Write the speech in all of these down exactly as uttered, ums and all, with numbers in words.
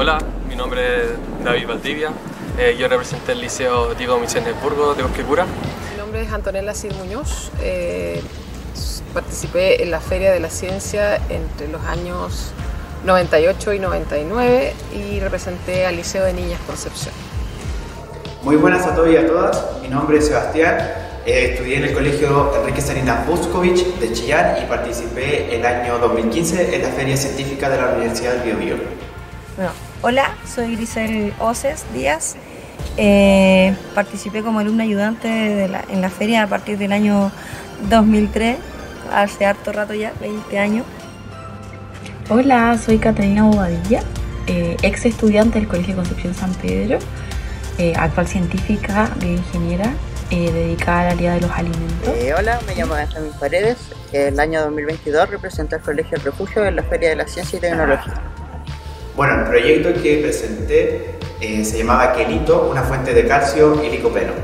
Hola, mi nombre es David Valdivia, eh, yo representé el Liceo Diego Misiones Burgos de Cosquecura. Mi nombre es Antonella Cid Muñoz, eh, participé en la Feria de la Ciencia entre los años noventa y ocho y noventa y nueve y representé al Liceo de Niñas Concepción. Muy buenas a todos y a todas, mi nombre es Sebastián, eh, estudié en el colegio Enrique Salinas Buscovich de Chillán y participé el año dos mil quince en la Feria Científica de la Universidad del Biobío. Bueno, hola, soy Grisel Oces Díaz, eh, participé como alumna ayudante de la, en la feria a partir del año dos mil tres, hace harto rato ya, veinte años. Hola, soy Catalina Bobadilla, eh, ex estudiante del Colegio Concepción San Pedro, eh, actual científica, bioingeniera, eh, dedicada al área de los alimentos. Eh, hola, me llamo Benjamín Paredes, el año dos mil veintidós representé al Colegio El Refugio en la Feria de la Ciencia y Tecnología. Bueno, el proyecto que presenté eh, se llamaba Quelito, una fuente de calcio y licopeno.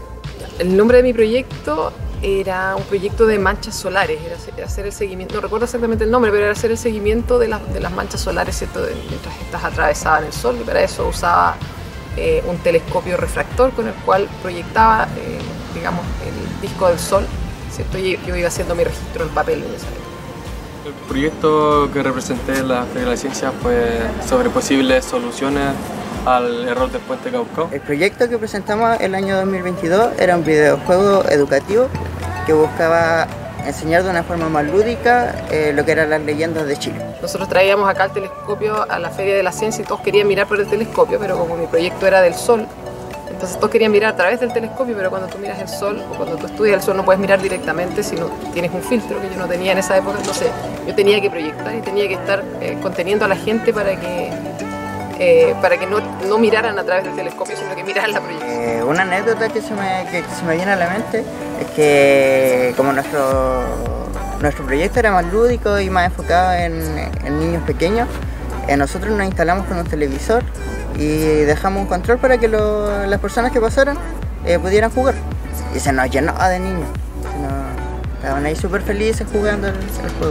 El nombre de mi proyecto era un proyecto de manchas solares, era hacer el seguimiento, no recuerdo exactamente el nombre, pero era hacer el seguimiento de, la, de las manchas solares, ¿cierto? De, mientras estas atravesaban el sol, y para eso usaba eh, un telescopio refractor con el cual proyectaba, eh, digamos, el disco del sol, ¿cierto? Y yo iba haciendo mi registro en papel en esa época. El proyecto que representé en la Feria de la Ciencia fue sobre posibles soluciones al error del puente Caucao. El proyecto que presentamos el año dos mil veintidós era un videojuego educativo que buscaba enseñar de una forma más lúdica eh, lo que eran las leyendas de Chile. Nosotros traíamos acá el telescopio a la Feria de la Ciencia y todos querían mirar por el telescopio, pero como mi proyecto era del sol, entonces todos querían mirar a través del telescopio, pero cuando tú miras el sol o cuando tú estudias el sol no puedes mirar directamente, sino tienes un filtro que yo no tenía en esa época, entonces yo tenía que proyectar y tenía que estar eh, conteniendo a la gente para que, eh, para que no, no miraran a través del telescopio, sino que miraran la proyección. Eh, una anécdota que se, me, que se me viene a la mente es que como nuestro, nuestro proyecto era más lúdico y más enfocado en, en niños pequeños, eh, nosotros nos instalamos con un televisor y dejamos un control para que lo, las personas que pasaran eh, pudieran jugar. Y se nos llenó de niños. Nos, estaban ahí súper felices jugando el, el juego.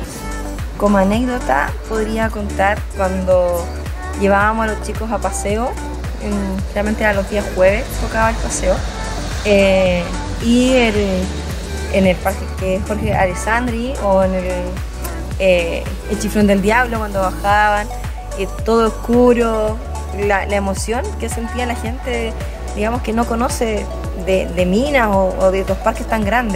Como anécdota podría contar cuando llevábamos a los chicos a paseo, en, realmente a los días jueves tocaba el paseo, eh, y el, en el parque que es Jorge Alessandri o en el, eh, el Chiflón del Diablo cuando bajaban, y todo oscuro. La, la emoción que sentía la gente, digamos, que no conoce de, de minas o, o de estos parques tan grandes.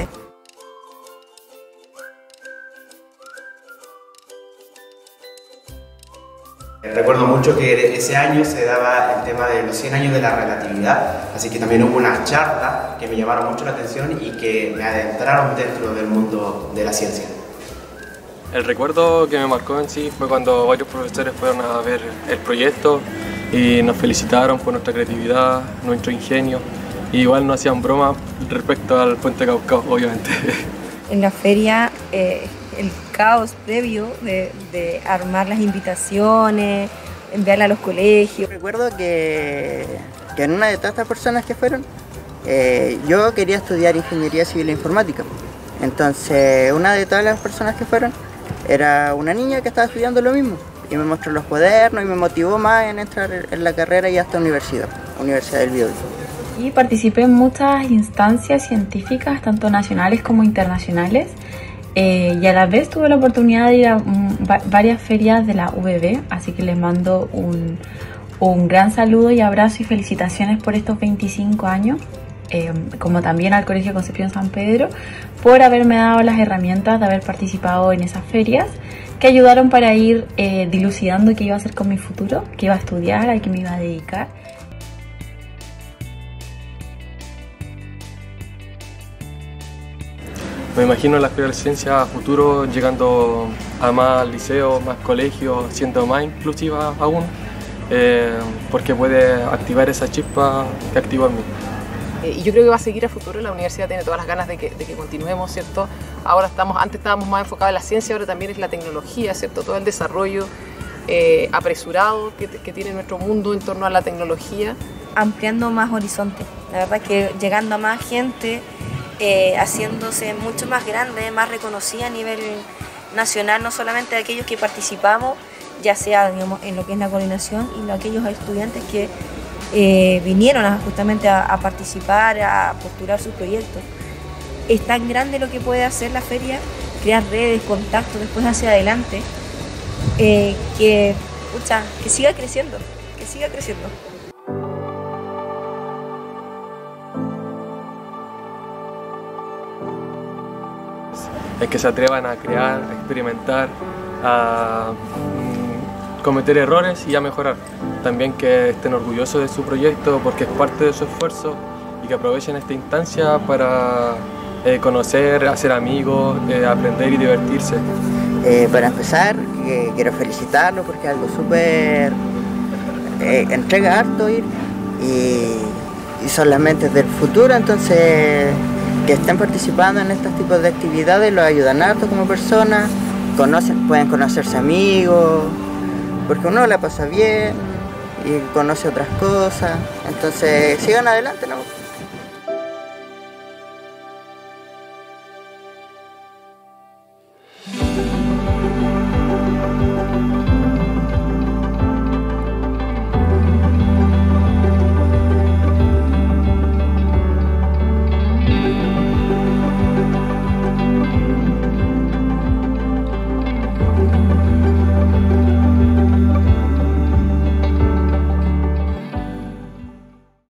Recuerdo mucho que ese año se daba el tema de los cien años de la relatividad, así que también hubo unas charlas que me llamaron mucho la atención y que me adentraron dentro del mundo de la ciencia. El recuerdo que me marcó en sí fue cuando varios profesores fueron a ver el proyecto y nos felicitaron por nuestra creatividad, nuestro ingenio, y igual nos hacían bromas respecto al puente Caucao, obviamente. En la feria, eh, el caos previo de, de armar las invitaciones, enviarlas a los colegios. Recuerdo que, que en una de todas estas personas que fueron, eh, yo quería estudiar Ingeniería Civil e Informática. Entonces, una de todas las personas que fueron era una niña que estaba estudiando lo mismo. Y me mostró los cuadernos y me motivó más en entrar en la carrera y hasta universidad, Universidad del Biobío. Y participé en muchas instancias científicas, tanto nacionales como internacionales, eh, y a la vez tuve la oportunidad de ir a um, va varias ferias de la U B B, así que les mando un, un gran saludo y abrazo y felicitaciones por estos veinticinco años, eh, como también al Colegio Concepción San Pedro, por haberme dado las herramientas de haber participado en esas ferias, que ayudaron para ir eh, dilucidando qué iba a hacer con mi futuro, qué iba a estudiar, a qué me iba a dedicar. Me imagino la Feria de la Ciencia a futuro llegando a más liceos, más colegios, siendo más inclusiva aún, eh, porque puede activar esa chispa que activó en mí. Y yo creo que va a seguir a futuro, la universidad tiene todas las ganas de que, de que continuemos, ¿cierto? Ahora estamos, antes estábamos más enfocados en la ciencia, ahora también es la tecnología, ¿cierto? Todo el desarrollo eh, apresurado que, que tiene nuestro mundo en torno a la tecnología. Ampliando más horizontes, la verdad que llegando a más gente, eh, haciéndose mucho más grande, más reconocida a nivel nacional, no solamente de aquellos que participamos, ya sea, digamos, en lo que es la coordinación y aquellos estudiantes que eh, vinieron a, justamente a, a participar, a postular sus proyectos. Es tan grande lo que puede hacer la feria, crear redes, contactos después hacia adelante, eh, que, pucha, que siga creciendo, que siga creciendo. Es que se atrevan a crear, a experimentar, a mm, cometer errores y a mejorar. También que estén orgullosos de su proyecto porque es parte de su esfuerzo y que aprovechen esta instancia para eh, conocer, hacer amigos, eh, aprender y divertirse. Eh, para empezar, eh, quiero felicitarlo porque es algo súper... Eh, entrega harto ir y, y son las mentes del futuro, entonces que estén participando en estos tipos de actividades los ayudan harto como personas, conocen, pueden conocerse amigos, porque uno la pasa bien y conoce otras cosas, entonces sigan adelante, ¿no?